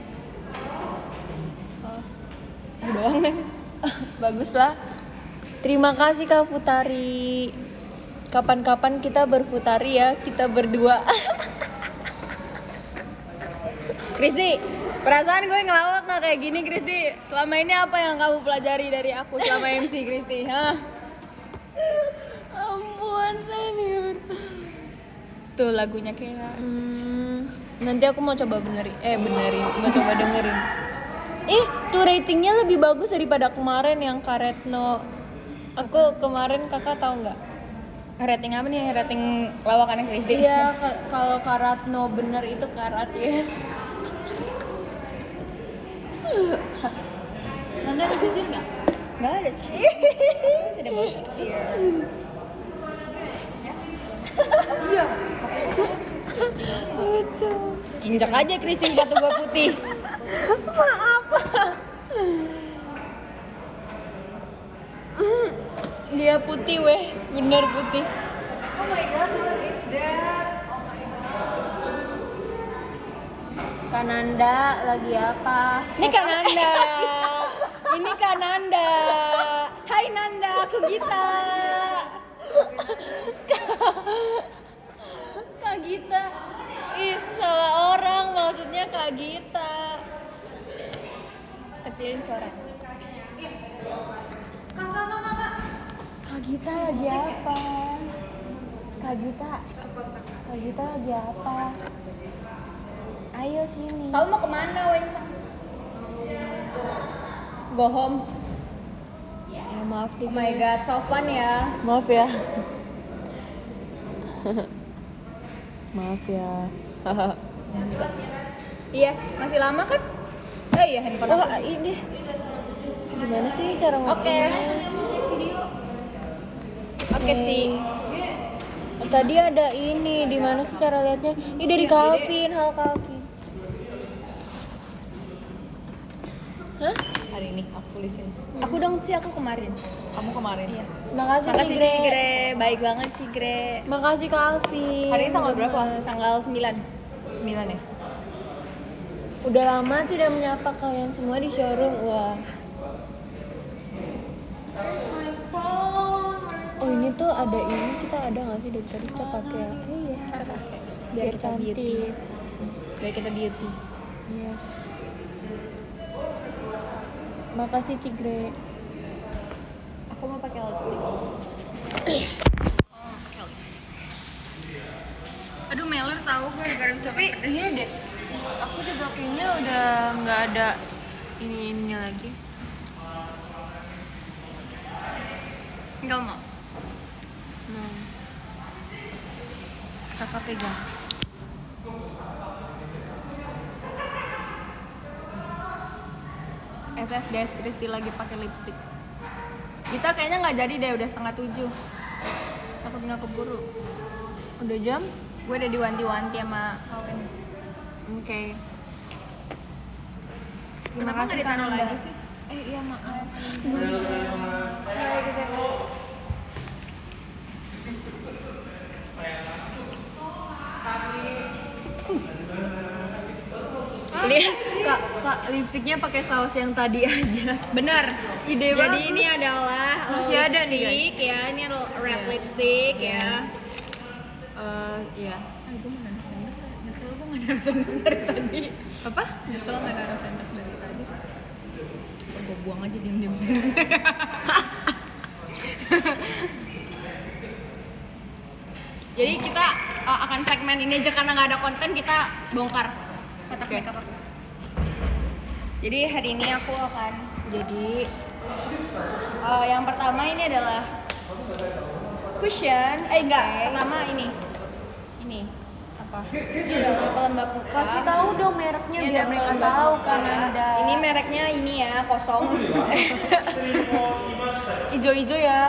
B: Itu doang kan?
A: Bagus lah. Terima kasih Kak Futari. Kapan-kapan kita berfutari ya, kita berdua.
B: Kristi, perasaan gue ngelawak gak kayak gini Kristi? Selama ini apa yang kamu pelajari dari aku selama MC Kristi? Hah?
A: Ampun, senior.
B: Tuh lagunya kayak
A: Nanti aku mau coba benerin, mau coba dengerin. Tuh ratingnya lebih bagus daripada kemarin yang Karetno. Aku kemarin kakak tahu nggak?
B: rating apa nih? Rating lawakannya Kristi?
A: Iya, kalau Karatno bener itu Karat yes.
B: Nanda ada sisir nggak? Nggak ada sih. Tidak bawa sisir.
E: Iya.
A: Lucu.
B: Injak aja Kristi sepatu gua putih.
A: Dia putih weh, bener putih.
E: Oh my god, what is that? Oh my god.
A: Kananda lagi apa?
B: Ini Kak Nanda. Ini Kak Nanda. Hai Nanda, aku Gita.
A: Kak Gita. Ih, salah orang, maksudnya Kak Gita.
B: Kecilin suara.
A: Kak Gita lagi apa? Kak Gita lagi apa? Ayo sini.
B: Kamu mau kemana, Wencang? Go home.
A: Ya maaf deh.
B: Oh my god, so fun ya.
A: Maaf ya. Maaf ya.
B: Iya, masih lama kan? Oh iya, handphone
A: Wah,
B: aku.
A: ini gimana sih cara
B: Oke. Oke, Ci.
A: Tadi ada ini, di mana sih cara lihatnya? Ini dari Calvin, hal Calvin. Hah?
E: Hari ini aku tulisin.
B: Aku dong, Ci, aku kemarin.
E: Kamu kemarin.
B: Iya.
A: Makasih,
B: Makasih
A: Cigre.
B: Cigre, baik banget Cigre.
A: Makasih Calvin.
E: Hari ini tanggal berapa?
B: Tanggal 9.
E: 9 ya?
A: Udah lama tidak menyapa kalian semua di showroom. Wah. Oh ini tuh ada ini, kita ada nggak sih dari tadi kita pakai ya? Iya. Biar
B: kita
A: cantik.
B: beauty. Biar kita beauty.
A: Iya. Makasih Cigre.
B: Aku mau pakai lipstick.
C: Aduh Meler tahu gue gara-gara
A: Tapi iya deh. Aku juga Kayaknya udah nggak ada ini lagi.
B: Enggak mau.
A: Mau. Kakak pegang.
B: SS guys, Kristi lagi pakai lipstick. Kita kayaknya nggak jadi deh, udah 6:30. Takut nggak keburu.
A: Udah jam?
B: Gue udah diwanti-wanti sama Alvin.
A: Oke. Terima
B: Kenapa nggak
A: kasih
B: ditaruh
A: Kananda.
B: lagi sih?
A: Iya maaf. Lihat kak lipstiknya pakai saus yang tadi aja.
B: Bener.
A: Ide
B: Jadi
A: bagus.
B: ini adalah
A: Masih ada nih,
B: lipstick ya, ini adalah red lipstick ya.
A: Iya.
B: Gue mau naruh sendok, nyesel gue nggak naruh sendok dari tadi.
A: Apa?
B: Nyesel nggak naruh sendok dari tadi. Gue buang aja diem-diem sendok. Jadi kita akan segmen ini aja karena nggak ada konten, kita bongkar kotak makeup aku. Jadi hari ini aku akan yang pertama ini adalah cushion. Pertama ini apa? Ini adalah pelembab muka.
A: Kasih tahu dong mereknya
B: Ini
A: biar
B: ada
A: mereka
B: pelembab
A: tahu
B: muka.
A: kan Anda.
B: Ini mereknya ini ya, kosong.
A: Ijo-ijo ya.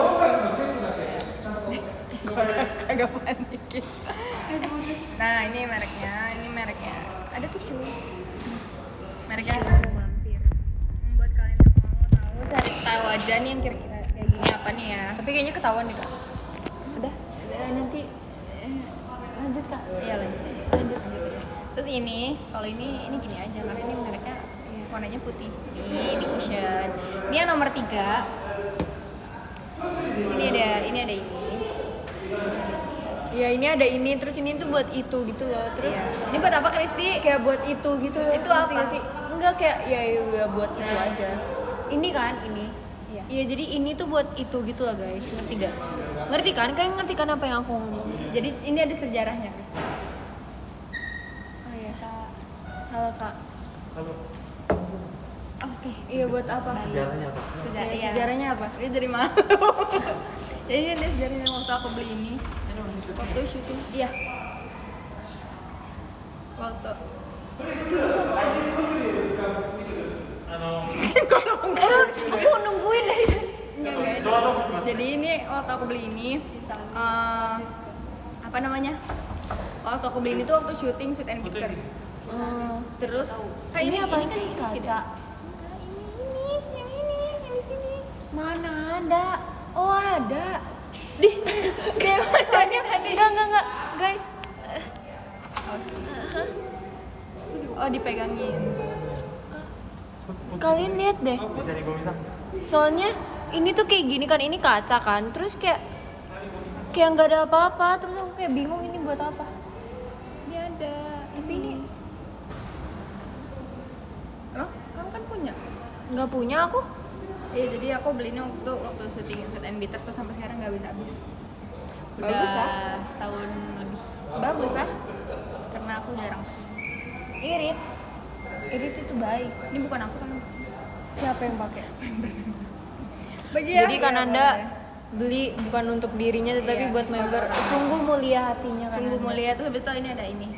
B: Agak panik. Nah, ini mereknya. Ada tisu. Mereknya mampir. Buat kalian yang mau tahu, cari tahu aja nih yang kira-kira kayak gini apa nih ya.
A: Tapi kayaknya ketahuan deh kak. Udah, nanti lanjut kak.
B: Iya lanjut aja. Terus ini, kalau ini gini aja karena ini mereknya warnanya putih. Ini cushion. Ini yang nomor 3. Terus ini ada ini.
A: Iya ini ada ini, terus ini tuh buat itu gitu loh. Terus
B: Iya. Ini buat apa Kristi?
A: kayak buat itu gitu loh.
B: Itu
A: Ngerti
B: apa?
A: gak sih? Enggak kayak ya buat itu aja. Ini kan ini.
B: Iya.
A: Iya jadi ini tuh buat itu gitu loh guys. Ngerti gak? Ngerti kan? Kalian ngerti kan apa yang aku ngomong?
B: Jadi ini ada sejarahnya Kristi.
A: Oh iya. Halo kak.
B: Oke.
A: Iya buat apa?
F: Sejarahnya apa?
A: Iya, sejarahnya apa?
B: Ini dari mana? Jadi ini ada sejarahnya waktu aku beli ini. Waktu syuting. Iya. Waktu.
A: Aku nungguin dari tadi.
B: Enggak. Jadi ini waktu aku beli ini apa namanya? Waktu aku beli ini tuh waktu syuting Sweet and Bitter. Terus
A: Ini apa sih kaca?
B: yang di sini.
A: Mana ada? Oh ada.
B: Soalnya tadi.
A: Enggak guys.
B: Oh dipegangin.
A: Kalian lihat deh.
F: Bisa nih gue bisa.
A: Soalnya ini tuh kayak gini kan, ini kaca kan. Terus kayak nggak ada apa-apa. Terus aku kayak bingung ini buat apa.
B: Ini ada.
A: Tapi ini
B: Emang kamu kan punya?
A: nggak punya aku.
B: Iya, jadi aku belinya waktu syuting Sweet and Bitter terus sampai sekarang nggak habis.
A: Bagus lah.
B: Setahun lebih.
A: Bagus lah.
B: Karena aku jarang.
A: Irit itu baik.
B: Ini bukan aku kan.
A: Siapa yang pakai?
B: Bagi
A: Jadi kan Anda beli bukan untuk dirinya tetapi
B: Iya.
A: buat member. Sungguh mulia hatinya kan.
B: Sungguh
A: Anda.
B: mulia tuh betul ini ada ini.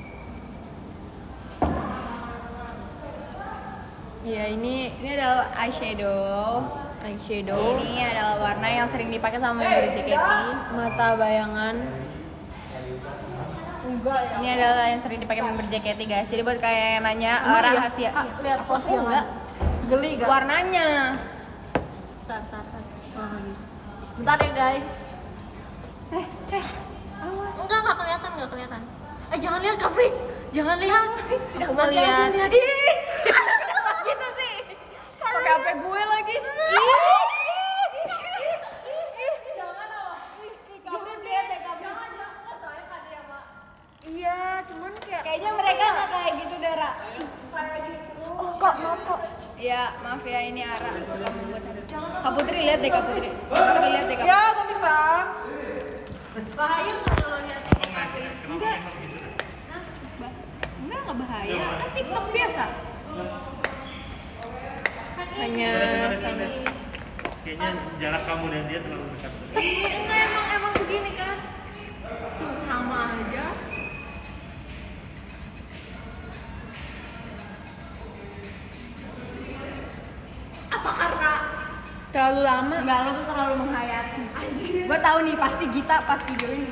A: Iya ini
B: Ini adalah eyeshadow.
A: eyeshadow,
B: Ini adalah warna yang sering dipakai sama member JKT.
A: mata bayangan.
B: Ini adalah yang sering dipakai member JKT guys. Jadi buat kalian yang nanya rahasia.
A: Lihat
B: Aku
A: posnya
B: enggak.
A: Geli gak?
B: Warnanya.
A: Bentar. Bentar ya guys.
B: Awas.
A: Enggak kelihatan. Jangan lihat coverage. Jangan lihat. Aku mau lihat.
B: Gitu sih. Pakai HP gue lagi.
A: Iya, cuman kayak
B: Kayaknya mereka nggak kayak gitu Dara.
A: oh kok kok.
B: Iya, maaf ya ini Ara suka membuat. Kak Putri lihat deh Kak Putri. Kak Putri lihat deh Kak. Ya, kok bisa?
A: Bahaya kalau lihat
B: Enggak. nggak bahaya, kan TikTok biasa.
A: Hanya
F: Kayaknya jarak kamu dan dia terlalu dekat.
A: enggak emang begini kan. Tuh sama aja.
B: Apa karena
A: Terlalu lama.
B: enggak, lo tuh terlalu menghayati. Gue tahu nih pasti Gita pas video ini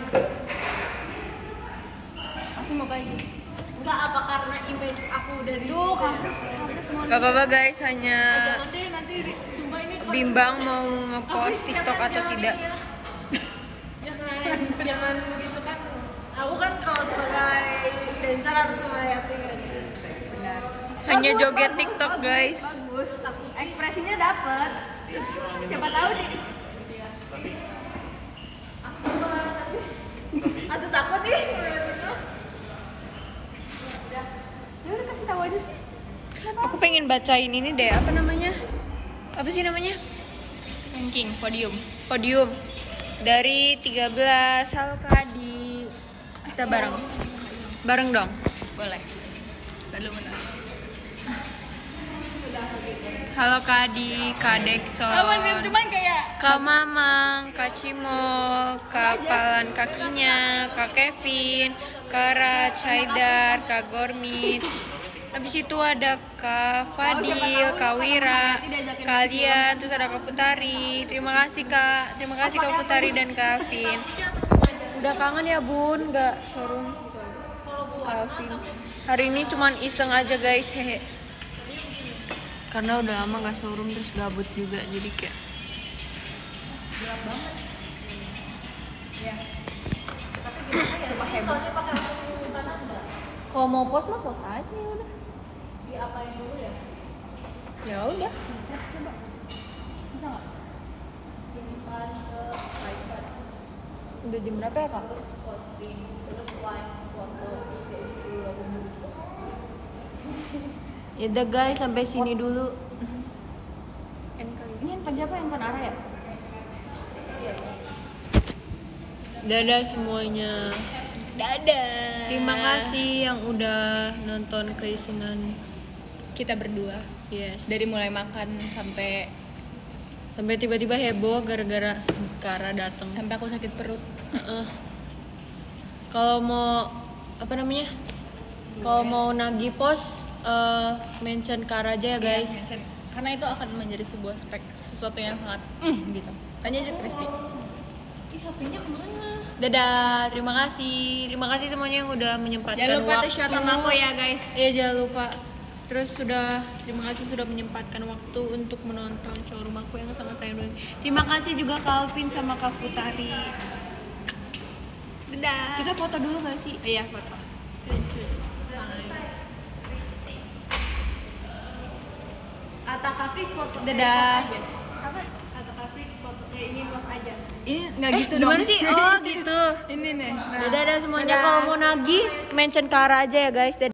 B: pasti mau kayak gitu.
C: Enggak, apa karena image aku dari
B: Tuh kan
A: Gak apa-apa guys, hanya
C: jangan deh nanti sumpah ini
A: bimbang mau ngepost TikTok atau tidak.
C: jangan begitu kan. Aku kan kalau sebagai dancer harus menghayati kan.
B: benar.
A: Hanya
B: Bagus,
A: joget
B: bagus,
A: TikTok
B: bagus,
A: guys.
B: bagus. Ekspresinya dapet. Siapa tahu deh.
C: Aduh takut nih.
B: Ya udah kasih tahu aja sih.
A: Aku pengen bacain ini deh, apa namanya? Apa sih namanya? Ranking, podium. Dari 13. Halo Kak Adi. Kita bareng. Bareng dong. Boleh.
B: Lalu menang.
A: Halo Kak Adi, Kak Dekson,
B: Cuman kayak
A: Kak Mamang, Kak Cimol, Kak Palan Kakinya, Kak Kevin, Kak Raj, Haidar, Kak Gormit. Habis itu ada Kak Fadil, Kak Wira, kalian, terus ada Kak Putari. Terima kasih Kak Kak Putari dan Kak Vin. Udah kangen ya Bun, nggak showroom. Kak Vin. Hari ini cuman iseng aja guys, hehe. Karena udah lama nggak showroom terus gabut juga, jadi kayak kalau mau post mah post aja ya udah.
C: Diapain dulu ya?
A: Ya udah.
C: Simpan ke private,
A: Udah jam berapa ya kak?
C: terus posting, terus like foto, terus kayak gitu lagu gitu.
A: Ya udah guys, sampai sini dulu.
B: ini handphone siapa? Handphone Ara ya?
A: Dadah semuanya.
B: Dadah.
A: Terima kasih yang udah nonton keisengan
B: Kita berdua
A: Yes.
B: dari mulai makan sampai
A: Sampai tiba-tiba heboh gara-gara Kara datang.
B: sampai aku sakit perut.
A: Kalau mau apa namanya? Kalau mau nagih post mention Kara aja ya guys.
B: Iya, karena itu akan menjadi sebuah sesuatu yang sangat gitu. Tanya aja Kristi.
C: Ih, HP-nya kemana?
A: Dadah, terima kasih semuanya yang udah menyempatkan
B: Jangan lupa
A: waktu.
B: tuh share sama aku ya guys.
A: Iya jangan lupa. Terus terima kasih sudah menyempatkan waktu untuk menonton showroom aku yang sangat random. Terima kasih juga Kak Alvin sama Kak Putari.
B: Dadah.
A: Kita foto dulu gak sih?
B: Iya foto.
C: Kata Kak Fris foto.
A: Dadah.
C: Post aja. Apa? Kata Kak Fris foto ini post aja.
B: Ini nggak gitu dong.
A: Gimana sih? Oh gitu.
B: Ini nih. Nah.
A: Dadah semuanya. Kalau mau nagih mention Kara aja ya guys.